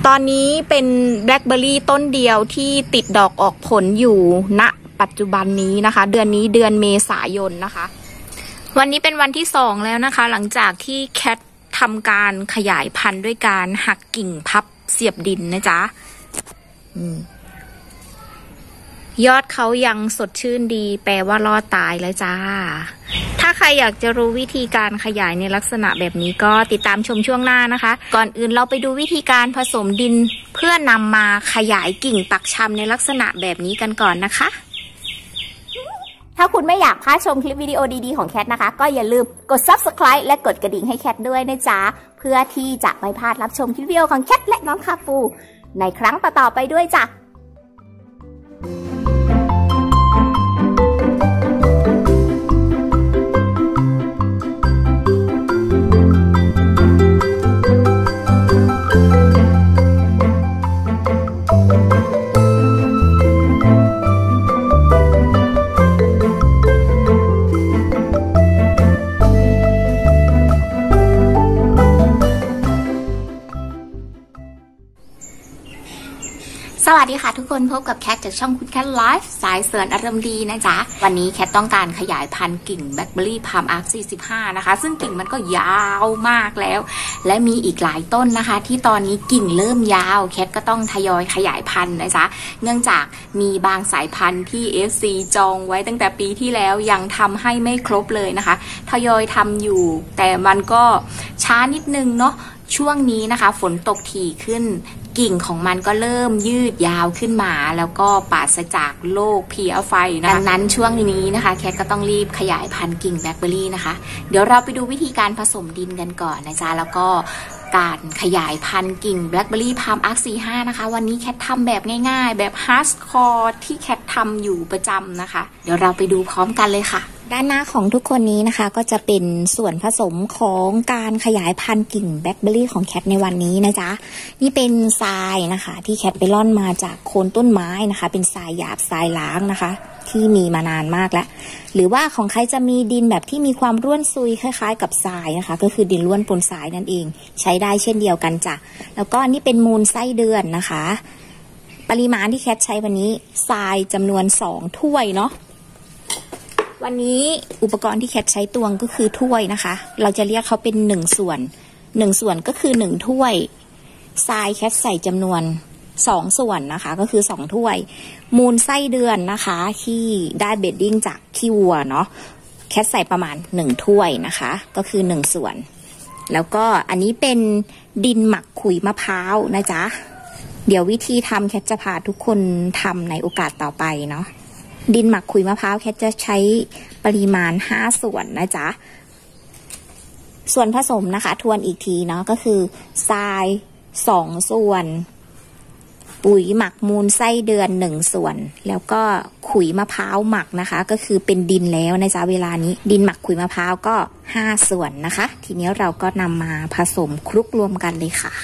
ตอนนี้เป็นแบล็คเบอร์รี่ต้นเดียวที่ติดดอกออกผลอยู่ณปัจจุบันนี้นะคะเดือนนี้เดือนเมษายนนะคะวันนี้เป็นวันที่2แล้วนะคะหลังจากที่แคททำการขยายพันธุ์ด้วยการหักกิ่งพับเสียบดินนะจ๊ะยอดเขายังสดชื่นดีแปลว่ารอดตายแล้วจ้าถ้าใครอยากจะรู้วิธีการขยายในลักษณะแบบนี้ก็ติดตามชมช่วงหน้านะคะก่อนอื่นเราไปดูวิธีการผสมดินเพื่อนำมาขยายกิ่งปักชำในลักษณะแบบนี้กันก่อนนะคะถ้าคุณไม่อยากพลาดชมคลิปวิดีโอดีๆของแคทนะคะก็อย่าลืมกด Subscribe และกดกระดิ่งให้แคทด้วยนะจ๊ะเพื่อที่จะไม่พลาดรับชมคลิปวิดีโอของแคทและน้องคาปูในครั้งต่อๆไปด้วยจ้ะสวัสดีค่ะทุกคนพบกับแคทจากช่องคุณแคทไลฟ์สายเสริญอารมณ์ดีนะจ๊ะวันนี้แคทต้องการขยายพันธุ์กิ่งแบล็คเบอร์รี่พาล์มอาร์ค45นะคะซึ่งกิ่งมันก็ยาวมากแล้วและมีอีกหลายต้นนะคะที่ตอนนี้กิ่งเริ่มยาวแคทก็ต้องทยอยขยายพันธุ์นะจ๊ะเนื่องจากมีบางสายพันธุ์ที่ FC จองไว้ตั้งแต่ปีที่แล้วยังทำให้ไม่ครบเลยนะคะทยอยทำอยู่แต่มันก็ช้านิดนึงเนาะช่วงนี้นะคะฝนตกถี่ขึ้นกิ่งของมันก็เริ่มยืดยาวขึ้นมาแล้วก็ปราศจากโรคเพลี้ยไฟนะคะดังนั้นช่วงนี้นะคะแคทก็ต้องรีบขยายพันธุ์กิ่งแบล็คเบอร์รี่นะคะเดี๋ยวเราไปดูวิธีการผสมดินกันก่อนนะจ๊ะแล้วก็การขยายพันธุ์กิ่งแบล็คเบอร์รี่พาล์มอาร์ค45นะคะวันนี้แคททำแบบง่ายๆแบบฮาร์ดคอร์ที่แคททำอยู่ประจำนะคะเดี๋ยวเราไปดูพร้อมกันเลยค่ะด้านหน้าของทุกคนนี้นะคะก็จะเป็นส่วนผสมของการขยายพันธุ์กิ่งแบล็คเบอร์รี่ของแคทในวันนี้นะจ๊ะนี่เป็นทรายนะคะที่แคทไปร่อนมาจากโคนต้นไม้นะคะเป็นทรายหยาบทรายล้างนะคะที่มีมานานมากแล้วหรือว่าของใครจะมีดินแบบที่มีความร่วนซุยคล้ายๆกับทรายนะคะก็คือดินร่วนปนทรายนั่นเองใช้ได้เช่นเดียวกันจ้ะแล้วก็นี่เป็นมูลไส้เดือนนะคะปริมาณที่แคทใช้วันนี้ทรายจำนวน2ถ้วยเนาะวันนี้อุปกรณ์ที่แคทใช้ตวงก็คือถ้วยนะคะเราจะเรียกเขาเป็น1ส่วนก็คือ1ถ้วยทรายแคทใส่จำนวน2ส่วนนะคะก็คือ2ถ้วยมูลไส้เดือนนะคะที่ได้เบดดิ้งจากขี้วัวเนาะแคทใส่ประมาณ1ถ้วยนะคะก็คือ1ส่วนแล้วก็อันนี้เป็นดินหมักขุยมะพร้าวนะจ๊ะเดี๋ยววิธีทำแคทจะพาทุกคนทำในโอกาสต่อไปเนาะดินหมักขุยมะพร้าวแคทจะใช้ปริมาณ5ส่วนนะจ๊ะส่วนผสมนะคะทวนอีกทีเนาะก็คือทราย2ส่วนปุ๋ยหมักมูลไส้เดือน1ส่วนแล้วก็ขุยมะพร้าวหมักนะคะก็คือเป็นดินแล้วนะจ๊ะเวลานี้ดินหมักขุยมะพร้าวก็5ส่วนนะคะทีนี้เราก็นำมาผสมคลุกรวมกันเลยค่ะ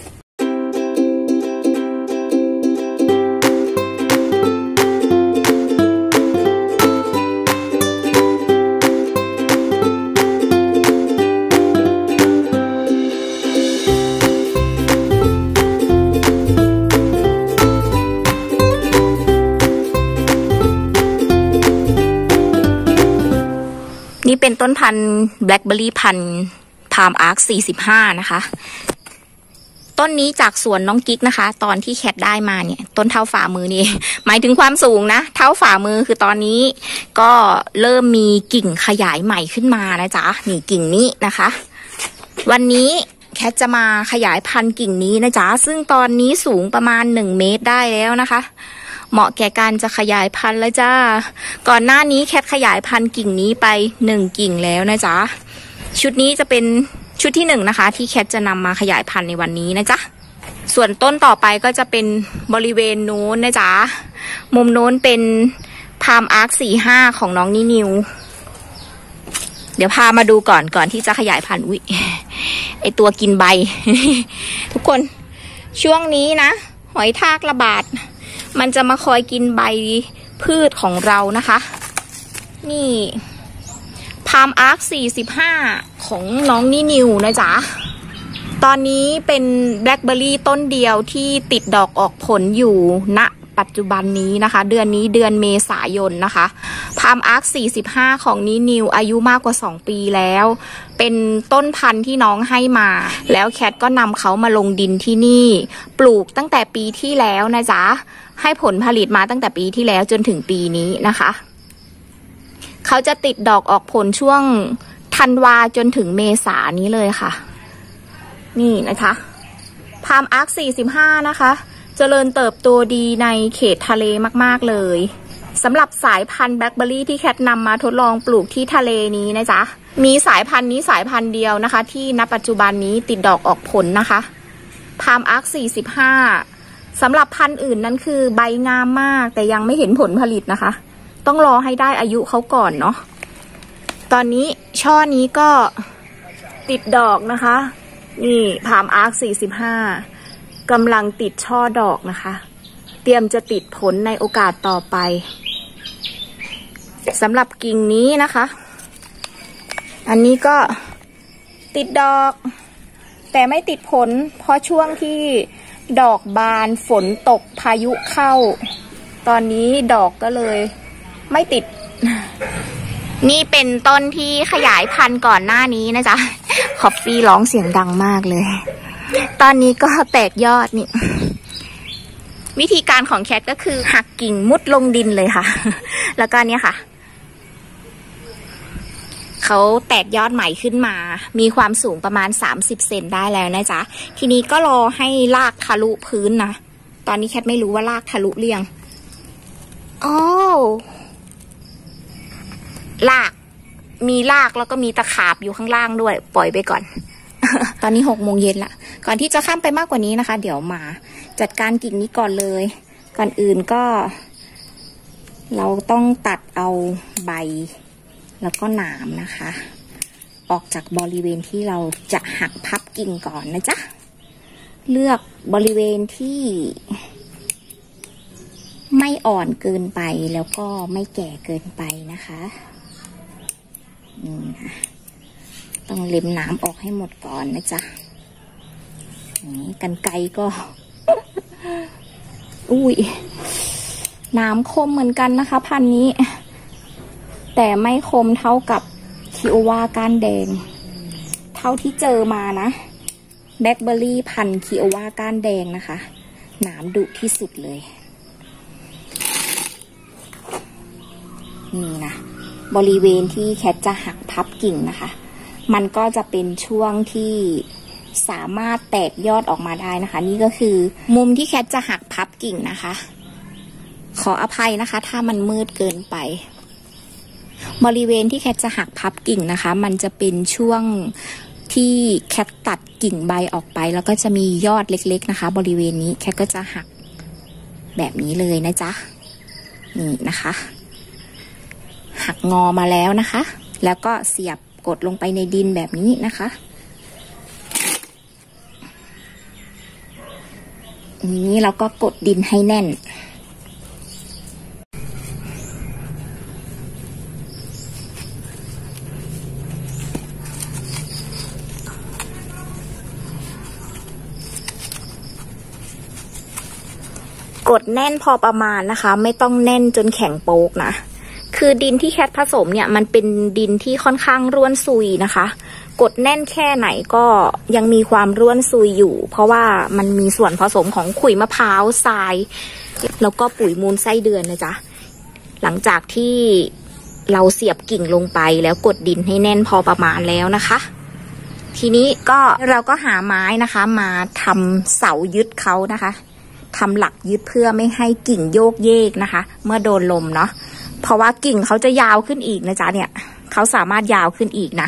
นี่เป็นต้นพันธุ์แบล็คเบอร์รี่พันธุ์พาล์มอาร์ค45นะคะต้นนี้จากสวนน้องกิ๊กนะคะตอนที่แคทได้มาเนี่ยต้นเท่าฝ่ามือนี่ หมายถึงความสูงนะเท่าฝ่ามือคือตอนนี้ก็เริ่มมีกิ่งขยายใหม่ขึ้นมานะจ๊ะนี่กิ่งนี้นะคะวันนี้แคทจะมาขยายพันธุ์กิ่งนี้นะจ๊ะซึ่งตอนนี้สูงประมาณ1 เมตรได้แล้วนะคะเหมาะแก่การจะขยายพันธุ์แล้วจ้าก่อนหน้านี้แคทขยายพันธุ์กิ่งนี้ไป1กิ่งแล้วนะจ๊ะชุดนี้จะเป็นชุดที่1นะคะที่แคทจะนำมาขยายพันธุ์ในวันนี้นะจ๊ะส่วนต้นต่อไปก็จะเป็นบริเวณโน้นนะจ๊ะมุมโน้นเป็นพาล์มอาร์ค45ของน้องนิวเดี๋ยวพามาดูก่อนที่จะขยายพันธุ์ไอตัวกินใบ ทุกคนช่วงนี้นะหอยทากระบาดมันจะมาคอยกินใบพืชของเรานะคะนี่พาล์มอาร์ค45ของน้องนิวนะจ๊ะตอนนี้เป็นแบล็คเบอร์รี่ต้นเดียวที่ติดดอกออกผลอยู่ณปัจจุบันนี้นะคะเดือนนี้เดือนเมษายนนะคะพามอาร์ค45ของนินิวอายุมากกว่า2ปีแล้วเป็นต้นพันธุ์ที่น้องให้มาแล้วแคทก็นำเขามาลงดินที่นี่ปลูกตั้งแต่ปีที่แล้วนะจ๊ะให้ผลผลิตมาตั้งแต่ปีที่แล้วจนถึงปีนี้นะคะเขาจะติดดอกออกผลช่วงธันวาจนถึงเมษานี้เลยค่ะนี่นะคะพามอาร์ค45นะคะเจริญเติบโตดีในเขตทะเลมากๆเลยสำหรับสายพันธุ์แบล็คเบอร์รี่ที่แคทนำมาทดลองปลูกที่ทะเลนี้นะจ๊ะมีสายพันธุ์นี้สายพันธุ์เดียวนะคะที่ณปัจจุบันนี้ติดดอกออกผลนะคะพามอาร์ค45สำหรับพันธุ์อื่นนั้นคือใบงามมากแต่ยังไม่เห็นผลผลิตนะคะต้องรอให้ได้อายุเขาก่อนเนาะตอนนี้ช่อนี้ก็ติดดอกนะคะนี่พามอาร์ค45กำลังติดช่อดอกนะคะเตรียมจะติดผลในโอกาสต่อไปสำหรับกิ่งนี้นะคะอันนี้ก็ติดดอกแต่ไม่ติดผลเพราะช่วงที่ดอกบานฝนตกพายุเข้าตอนนี้ดอกก็เลยไม่ติดนี่เป็นต้นที่ขยายพันธุ์ก่อนหน้านี้นะจ๊ะคอฟฟี่ร้องเสียงดังมากเลยตอนนี้ก็แตกยอดนี่วิธีการของแคทก็คือหักกิ่งมุดลงดินเลยค่ะแล้วก็เนี่ยค่ะเขาแตกยอดใหม่ขึ้นมามีความสูงประมาณ30 เซนได้แล้วนะจ๊ะทีนี้ก็รอให้รากทะลุพื้นนะตอนนี้แคทไม่รู้ว่ารากทะลุเรียงอ๋อรากมีรากแล้วก็มีตะขาบอยู่ข้างล่างด้วยปล่อยไปก่อน ตอนนี้6 โมงเย็นละก่อนที่จะข้ามไปมากกว่านี้นะคะเดี๋ยวมาจัดการกิ่งนี้ก่อนเลยก่อนอื่นก็เราต้องตัดเอาใบแล้วก็หนามนะคะออกจากบริเวณที่เราจะหักพับกิ่งก่อนนะจ๊ะเลือกบริเวณที่ไม่อ่อนเกินไปแล้วก็ไม่แก่เกินไปนะคะนี่นะต้องเล็มหนามออกให้หมดก่อนนะจ๊ะนี่กรรไกรก็ อุ้ยหนามคมเหมือนกันนะคะพันธุ์นี้แต่ไม่คมเท่ากับคิโอวาก้านแดงเท่าที่เจอมานะแบล็คเบอร์รี่พันธุ์คิโอวาก้านแดงนะคะหนามดุที่สุดเลยนี่นะบริเวณที่แคทจะหักพับกิ่งนะคะมันก็จะเป็นช่วงที่สามารถแตกยอดออกมาได้นะคะนี่ก็คือมุมที่แคทจะหักพับกิ่งนะคะขออภัยนะคะถ้ามันมืดเกินไปบริเวณที่แคทจะหักพับกิ่งนะคะมันจะเป็นช่วงที่แคทตัดกิ่งใบออกไปแล้วก็จะมียอดเล็กๆนะคะบริเวณนี้แคทก็จะหักแบบนี้เลยนะจ๊ะนี่นะคะหักงอมาแล้วนะคะแล้วก็เสียบกดลงไปในดินแบบนี้นะคะนี้เราก็กดดินให้แน่นกดแน่นพอประมาณนะคะไม่ต้องแน่นจนแข็งโป๊กนะคือดินที่แคทผสมเนี่ยมันเป็นดินที่ค่อนข้างร่วนซุยนะคะกดแน่นแค่ไหนก็ยังมีความร่วนซุยอยู่เพราะว่ามันมีส่วนผสมของขุยมะพร้าวทรายแล้วก็ปุ๋ยมูลไส้เดือนนะจ๊ะหลังจากที่เราเสียบกิ่งลงไปแล้วกดดินให้แน่นพอประมาณแล้วนะคะทีนี้ก็เราก็หาไม้นะคะมาทำเสายึดเขานะคะทำหลักยึดเพื่อไม่ให้กิ่งโยกเยกนะคะเมื่อโดนลมเนาะเพราะว่ากิ่งเขาจะยาวขึ้นอีกนะจ๊ะเนี่ยเขาสามารถยาวขึ้นอีกนะ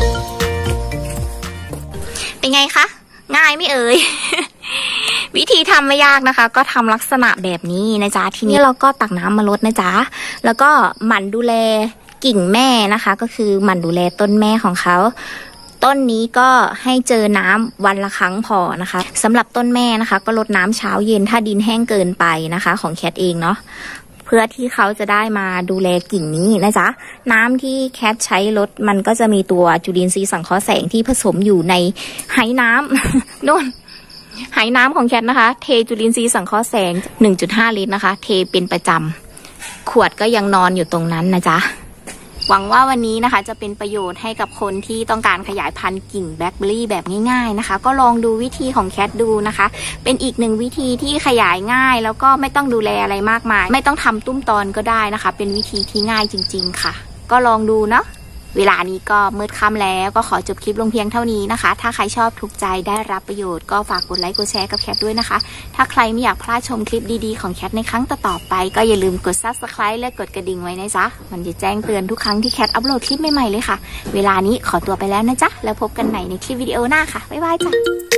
เป็นไงคะง่ายไม่เอ่ย วิธีทำไม่ยากนะคะก็ทำลักษณะแบบนี้นะจ๊ะทีนี้เราก็ตักน้ำมาลดนะจ๊ะแล้วก็หมั่นดูแลกิ่งแม่นะคะก็คือหมั่นดูแลต้นแม่ของเขาต้นนี้ก็ให้เจอน้ำวันละครั้งพอนะคะสำหรับต้นแม่นะคะก็รดน้ำเช้าเย็นถ้าดินแห้งเกินไปนะคะของแคทเองเนาะเพื่อที่เขาจะได้มาดูแลกิ่งนี้นะจ๊ะน้ำที่แคทใช้รดมันก็จะมีตัวจุลินทรีย์สังเคราะห์แสงที่ผสมอยู่ในไหน้ำโน่นไหน้ำของแคทนะคะเทจุลินทรีย์สังเคราะห์แสง 1.5 ลิตรนะคะเทเป็นประจำขวดก็ยังนอนอยู่ตรงนั้นนะจ๊ะหวังว่าวันนี้นะคะจะเป็นประโยชน์ให้กับคนที่ต้องการขยายพันธุ์กิ่งแบล็คเบอร์รี่แบบง่ายๆนะคะก็ลองดูวิธีของแคทดูนะคะเป็นอีกหนึ่งวิธีที่ขยายง่ายแล้วก็ไม่ต้องดูแลอะไรมากมายไม่ต้องทำตุ้มตอนก็ได้นะคะเป็นวิธีที่ง่ายจริงๆค่ะก็ลองดูเนาะเวลานี้ก็มืดค่ำแล้วก็ขอจบคลิปลงเพียงเท่านี้นะคะถ้าใครชอบถูกใจได้รับประโยชน์ก็ฝากกดไลค์กดแชร์กับแคทด้วยนะคะถ้าใครไม่อยากพลาดชมคลิปดีๆของแคทในครั้งต่อๆไปก็อย่าลืมกด Subscribe และกดกระดิ่งไว้นะจ๊ะมันจะแจ้งเตือนทุกครั้งที่แคทอัปโหลดคลิปใหม่ๆเลยค่ะเวลานี้ขอตัวไปแล้วนะจ๊ะแล้วพบกันใหม่ในคลิปวิดีโอหน้าค่ะบ๊ายบายจ้ะ